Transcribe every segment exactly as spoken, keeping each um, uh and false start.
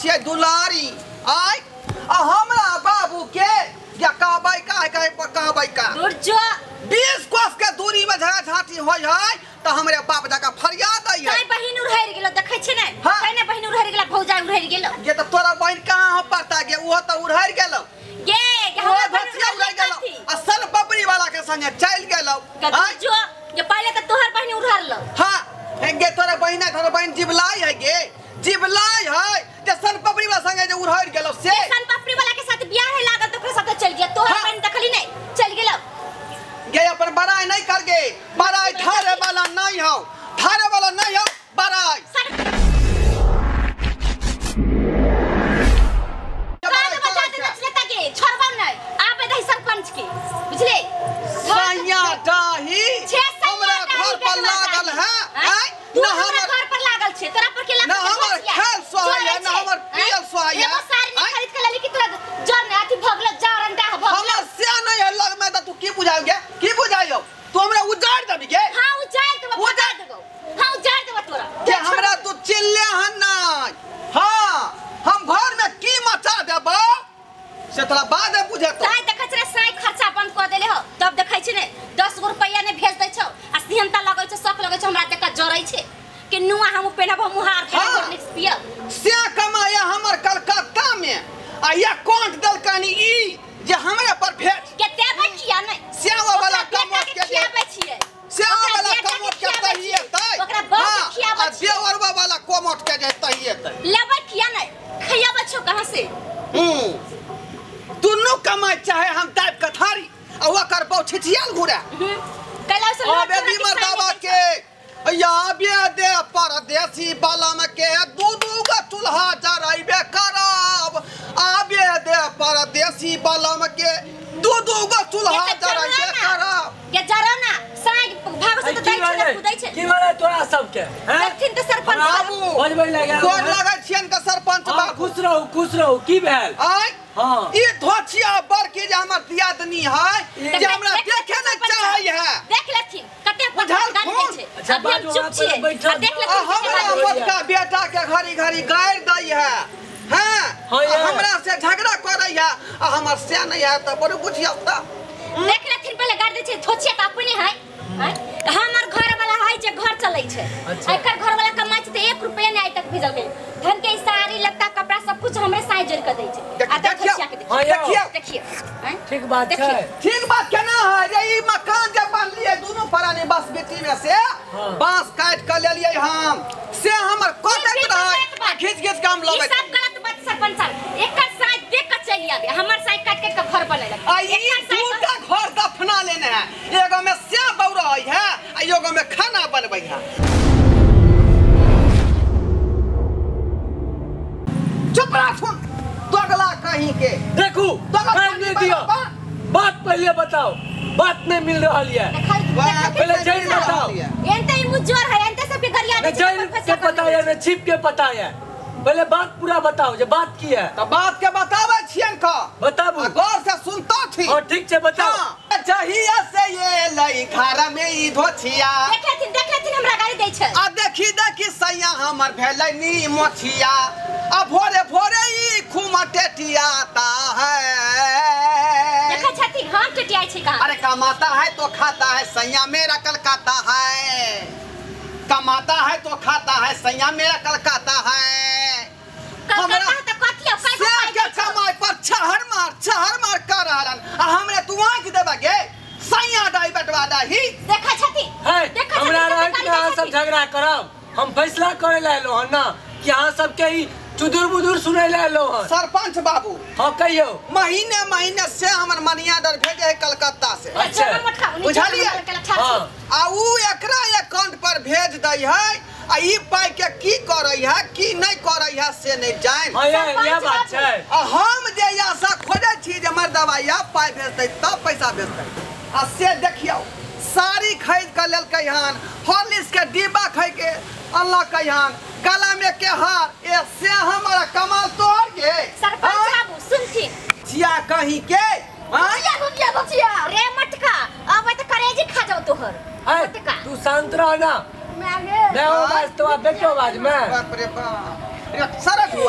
छिए दुलारी आय आ हमरा बाबू के या कहबै का कहै कहबै का दूर जो बीस कोस के दूरी में झगड़ा झाटी होय है त हमरे बाप जका फरियाद दै है काय बहिन उड़हर गेलो देखै छी नै कने बहिन उड़हर गेला भौजा उड़हर गेलो ये त तोरा बहिन कहां पड़ता गे वो त उड़हर गेलो गे हमर बच्चा उड़हर गेलो असल बबरी वाला के संगे चल गेलो आय जो ये पहले त तोहर बहिन उड़हर लो हां गे तोरा बहिन तोरा बहिन जिबलाई है गे जिबलाई है जे सन पपड़ी वाला संगे जे उड़हर गेलो से सन पपड़ी वाला के साथ बियाह है लागल तो ओकरा साथ चल गया तोहर बहिन देखली नै चल गेलो गे अपन बड़ाई नहीं कर गे बड़ाई धारे वाला नहीं हो धारे वाला नहीं हो बड़ाई छोड़बा नहीं आबे दही सरपंच के बुझले सैया डाही हमरा घर पर लागल है तू हमरा घर पर लागल छे तोरा पर के लागल ना हमर खेल सोहय है ना हमर पियल सोहय है एगो साड़ी नहीं खरीद के लेली कि तोरा जर ने अथी भगल जारंडा भगल हमरा से नहीं है लग में त तू की बुझाओगे की बुझाइयो तू हमरा उजाड़ दबी गे हां उजाड़ देबो उजाड़ देबो हां उजाड़ देबो तोरा के हमरा तू चिल्ले हन नहीं हां हम घर में की मचा देबो से तोरा बाद में बुझे तो साई देखै छे साई खर्चा बंद कर देले हो तब देखै छी ने दस गो रुपया ने भेज दै छौ आ सिहनता लगै छ शक लगै छ हमरा देख जरै छे कि नुआ हम पेनब मुहार के नेक्स्ट पिया से कमाया हमर कलकत्ता में आ या कोंट दल कनी ई जे हमरे पर भेज केते बचिया नै सेवा वाला कमोट के खियाबै छियै सेवा वाला कमोट के तहिए तै ओकरा बहुत खियाबै आ देवरवा वाला कमोट के जे तहिए तै लेबै किया नै खियाबै छौ कहां से हम्म दुनु कमाई चाहे हम टाइप कथारी आ ओकर बहु छिछियल घुरा कैला से अबे दी मतावा के या बे दे परदेसी बालम के दू दू गो चूल्हा जराइबे करब आबे दे परदेसी बालम के दू दू गो चूल्हा जराइबे करब के जरा ना साग भाग से त दै छै कुदै छै की माने तोरा सब के हैं देखथिन त सरपंच बाबू बजबै लगे गोर लागै छियन के सरपंच बाबू खुश रहू खुश रहू की भेल आय हां ई धोछिया बड़की जे हमर दियादनी है जे हमरा देखे न चाहै है देख लेथिन कते पठान दै छै अच्छा बाजू चुप छियै देख लेथिन हमरा मोटका बेटा के घड़ी घड़ी गायर दै है हैं हमरा से झगड़ा करै है आ हमर से नहीं है त बड़ बुझियो त देख लेथिन पहले गाड़ दै छै धोछिया त अपने है हमर घर वाला है जे घर चलै छै एकर घर वाला कमाइ छै त एक रुपया नै आइ तक भेजल गेल धन के साड़ी लत्ता कपड़ा सब कुछ हमरे साई जोड़ के दै छै आ धोछिया के देखिए देखिए ठीक बात छै ठीक बात केना है रे ई मकान जे बनलिए दोनों परानी बस बेटी में से बांस काट के लेलिए हम से हमर कोटक रहे खींच खींच के हम लबै ई सब गलत बात सरपंच साहब एकर साई देख के चली आबे हमर साई काट के घर बनेलक आ ई दूटा घर दफना लेने है एगो में से बौरई है आ एगो में खाना बनबै है चुप रह सुन दोगला कहीं के देखू टाइम नहीं दियो बात पहले बताओ बात नहीं मिल रहा है पहले जैन बताओ एंते ई मुजोर है एंते सब के गरिया ने जैन के पता है ने छिप के पता है पहले बात पूरा बताओ जे बात की है तो बात के बतावे छियन का बताबू गौर से सुनता थी हां ठीक छै बताओ चाहिए से ये लई घर में ई धोछिया देख लेथिन देख लेथिन हमरा गाड़ी दै छै आ देखी देखी सैया हमर भेलै नी मोछिया आ भोरे भोरे ई खुमटे टियाता है देखै छथिन हम टिटियाई छै कहां अरे कमाता है तो खाता है सैया मेरा कलकाता है कमाता है तो खाता है सैया मेरा कलकाता है कलकाता त कथिया पैसा के कमाई पर छहर मार छहर मार कर रहलन आ हमरे तू आंख देबा गे सैया दाई बटवा दाही देखै छथिन है देखै हमरा रात में अहाँ सब झगड़ा करब हम फैसला करे ले एलो हन ना कि अहाँ सब के ई चुदुर बुदुर सुनै ले एलो हन सरपंच बाबू हां कहियो महीने महीने से हमर मनिया दर भेजे है कलकत्ता से अच्छा बुझलिए हां आ उ एकरा अकाउंट पर भेज दै है आ ई पाई के की करै है की नहीं करै है से नहीं जान हां ये बात छै आ हम जे आशा खोजै छी जे हमर दवाइया पाई भेजतै तब पैसा भेजतै आ से देखियो साड़ी खरीद के लेलकै हन हॉर्लिक्स के डिब्बा खै के अल्लाह के हन गला में के हार ए से हमरा कमाल तोड़ के सरपंच बाबू सुनथिन छिया कहीं के हां गुंजिया बचिया रे मटका अब त करेजी खा जाओ तोहर है तू शांत रह ना मैं मैं बात तो बेटो बाज में बाप रे बाप रे सरक हुआ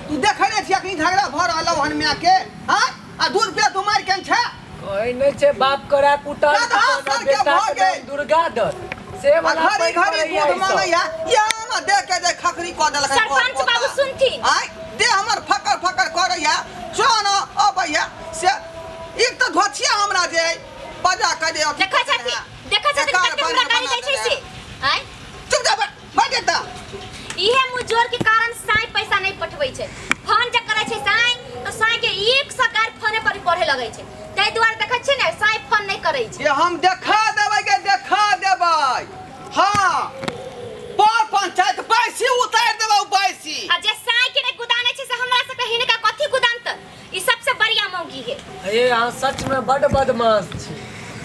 तू देखे नहीं छिया कहीं झगड़ा भर रहल हन मिया के हां आ दू रुपया तू मार के छे कोई नहीं छे बाप करा कुटा बेटा के दुर्गा दर से वाला घरी घरी दूध मांगैया या ना दे के दे खखरी क देलक सरपंच बाबू सुनथी आय दे हमर फकर फकर करैया चल न अबैया से एक तो धोछिया हमरा जे बजा के दे देखा छथि देखा छथि कते हमरा गाड़ी दै छै से आय चुप जा बैठ जा इहे मुजोर के कारण साई पैसा नहीं पठबै छै फोन जे करे छै साई तो साई के एक सौ कार फोने पर पढ़े लगै छै तै दुआरे देखै छै ने साई फोन नहीं करै छै ये हम देखा देबै के देखा देबै हां पर पंचायत पैसी उतार देबै पैसी आ जे साई के नहीं गुदाने छै से हमरा से कहिने का कथि गुदानत ई सबसे बढ़िया मौगी है ये यहां सच में बड़ बदमाश छी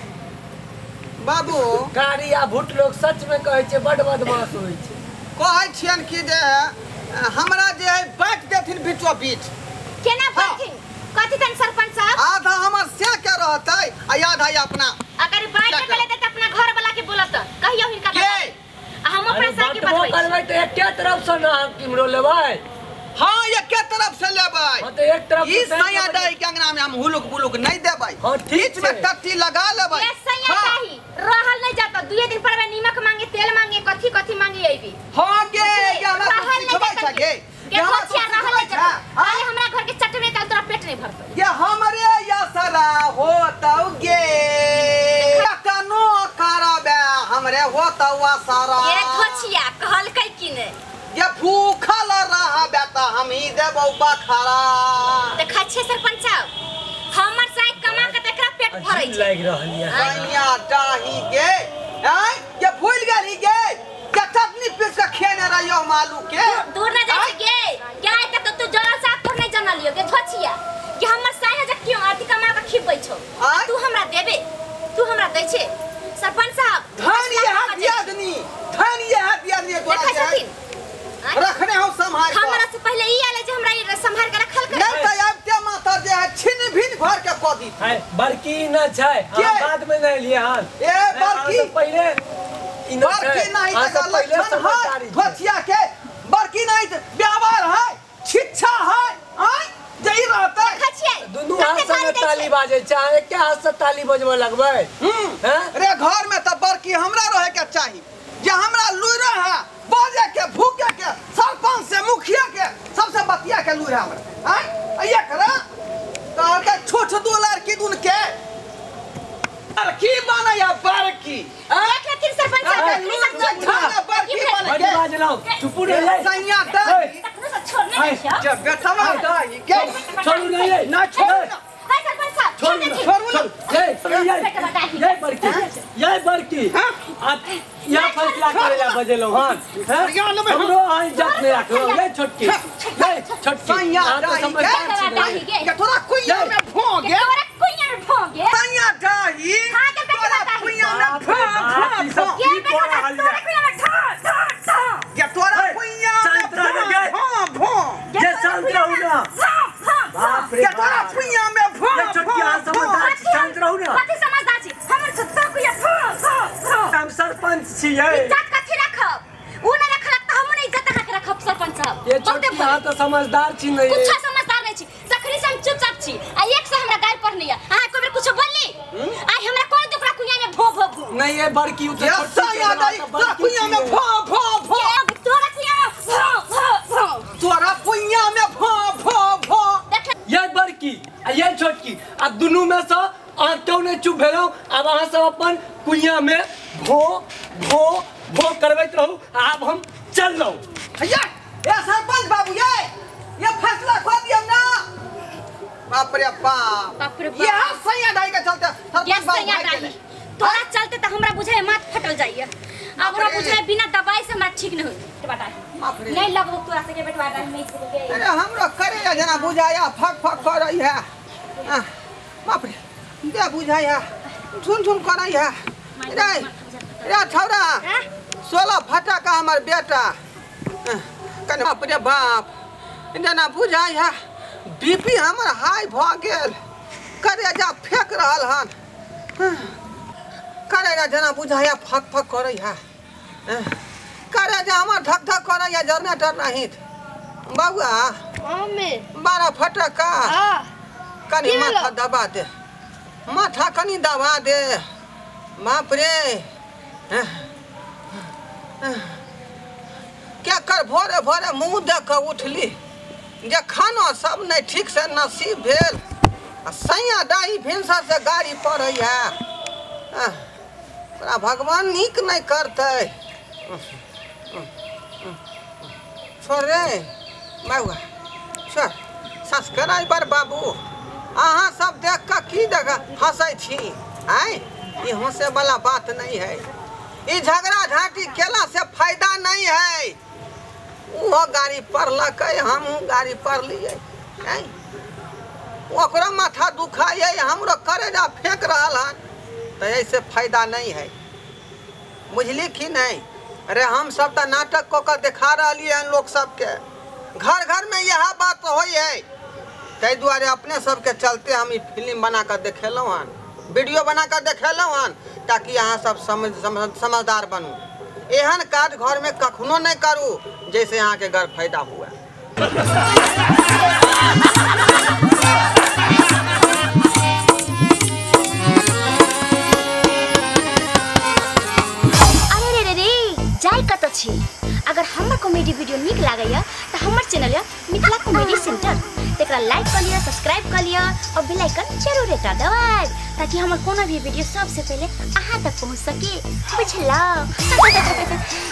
बाबू कारिया भूट लोग सच में कहै छै बड़ बदमाश होय छै कहै छियन कि जे हमरा जे है बांट देथिन बीचो बीच केना बांटिन कथि तन सरपंच साहब आधा हमर से के रहतै आ आधा अपना अगर बांट के ले त अपना घर वाला के बोलत कहियो हिनका के आ हम अपना साई के बतबै करबै त एके तरफ से ना किमरो लेबै हां एके तरफ से लेबै हां त एक तरफ ई सैया दई के अंगना में हम हुलुक बुलुक नहीं देबै हां ठीक बीच में टट्टी लगा लेबै ये सैया दई रहल नहीं जाता दुए दिन पर नीमक मांगे तेल मांगे कथि कथि मांगे एबी हां गे ये हमरा सिखबै छ गे के होछिया रहल नहीं जाता खाली हमरा घर के चटने काल तोरा पेट नहीं भरतौ ये हमरे या सरा होतौ गे कनो करबे हमरे होतौ आ सारा ये होछिया कहलकै कि ने ये भूखल रहबे त हम ही देबौ बखरा देखा छै सरपंच साहब हमर साई कमा के एकरा पेट भरै छै लाग रहलिया सैया डाही गे हैं ये भूल गेली गे के चटनी पीस के खेने रहियो मालू के दूर न जाय गे क्या है त तू जरा सा पर नहीं जानलियो गे छोछिया कि हमर साई है जे क्यों आदि कमा के खिबै छौ तू हमरा देबे तू हमरा दै छै सरपंच साहब धन ये हाथ आदमी धन ये हाथ आदमी तोरा देखा छथिन रखने हो संभाल हमरा से पहले ई आले जे हमरा ई संभाल के रखल कर नहीं त आबते माता जे है छिन भिन घर के क दी है बड़की न छै हम बाद में नहीं लिए हां ए बड़की पहले बड़की नहीं त लक्षण है धोतिया के बड़की नहीं त व्यवहार है शिक्षा है आय जई रहता खछिए दुनू हाथ से ताली बाजे चाहे के हाथ से ताली बजबे लगबै हैं रे घर में त बड़की हमरा रहे के चाहिए जे हमरा लुइरा है बाजे के भूखे के सरपंच से मुखिया के सबसे बतिया के लुइरा हमरा आय ये करा तो के छोट दो लड़की दुन के बड़की बना या बड़की देख लेकिन सरपंच साहब लुइरा खाना बड़की बना के बाज लाओ चुप रे सैया दई तखनो से छोड़ने नहीं छौ जब बेटा दई के छोड़ू नहीं ना छोड़ हाय सरपंच साहब छोड़ दे छोड़ ये ये बड़की ये बड़की आप या फैसला करेला बजेलो हां हमरो आ इज्जत नहीं रखलो ये छोटकी ये छोटकी सैया तो समझदार छी के तोरा कुइया में भोगे तोरा कुइया में भोगे सैया दई तोरा कुइया में भो भो ये बेटा तोरा कुइया में ठा ठा ठा के तोरा कुइया में भो भो ये शांत रहू ना बाप रे के तोरा कुइया में भो ये छोटकी आ समझदार शांत रहू ना कथि समझदार छी हमर छत्ता कुइया भो भो हम सरपंच छियै इज्जत कथि रखब उ न रखलक त हम नहीं इज्जत रख रखब सरपंच साहब ये छोटकी आ तो समझदार छी नहीं कुछ समझदार नहीं छी तखनी से हम चुपचाप छी आ एक से हमरा गाल पर नहीं आ कोई कुछ बोलली आई हमरा कोई दुकरा कुइया में भो भो भो नहीं ये बड़की उ तो सैया दई तोरा कुइया में भो भो भो तोरा कुइया में भो भो भो तोरा कुइया में भो भो भो ये बड़की आ ये छोटकी आ दुनू में से आटो ने चुप भेलो अब अहाँ सब अपन कुइया में भो भो भो करबैत रहू अब हम चल रहू भैया ये सरपंच बाबू ये ये फैसला खो दियो ना बाप रे बाप बाप रे बाप। ये सैया दाई के चलते ये सरपंच बाबू सैया भाग दाई गेले। तोरा चलते त हमरा बुझाय माथ फटल जाइए अब हमरा बुझाय बिना दवाई से हमरा ठीक नहीं होई बेटा बाप रे नहीं लगबो तोरा से के बेटवा दाई नहीं से अरे हमरो करे जना बुझाया फक फक कर रही है आह, बाप रे दे बुझाया झुन झुन कर रही है रे रे छौरा सोलह फटा का हमर बेटा आह, कने बाप रे बाप जना बुझाया बीपी हमर हाई भ गेल करे जा फेंक रहल हन करे जा जना बुझाया फक फक कर रही है करे जा हमर धक धक कर रही है जनरेटर नहीं बाबुआ मम्मी बारह फटका हां कनी की माथा भेलो? दबा दे माथा कनी दबा दे बाप रे क्या कर भोरे भोरे मुंह देख के उठली जे खाना सब नहीं ठीक से नसीब भेल आ सैया डाही भिनसर से गाड़ी पड़ै है तोरा भगवान नीक नहीं करते छोड़ रे बाबुआ छोड़ सब्सक्राइबर बाबू अहाँ सब देख के की जगह हंसै छी आय ये हंसे वाला बात नहीं है ये झगड़ा झांटी केला से फायदा नहीं है वो गाड़ी पड़लक हम गाड़ी पड़लिए ओकरो माथा दुखाए हमरो करेजा फेंक रहा है तो ऐसे फायदा नहीं है बुझली कि नहीं अरे हम सब तो नाटक को कर दिखा रही हैं लोग सबके घर घर में यह बात हो है तै दुआरे अपने सबके चलते हम फिल्म बना कर देखेलौं हन वीडियो बना कर देखेलौं हन ताकि अहाँ सब समझ समझदार बनू एहन काज घर में कखनो नहीं करू जैसे यहाँ के घर फायदा हुआ अरे रे रे जाय कत छी अगर हमर कॉमेडी वीडियो निक लागैया त हमर चैनल है मिथिला कॉमेडी सेंटर तेकरा लाइक कर लिया सब्सक्राइब कर लिया और बेल आइकन जरूर दबा दबाए ताकि हमर कोनो भी वीडियो सबसे पहले अहाँ तक पहुंच सके बुझला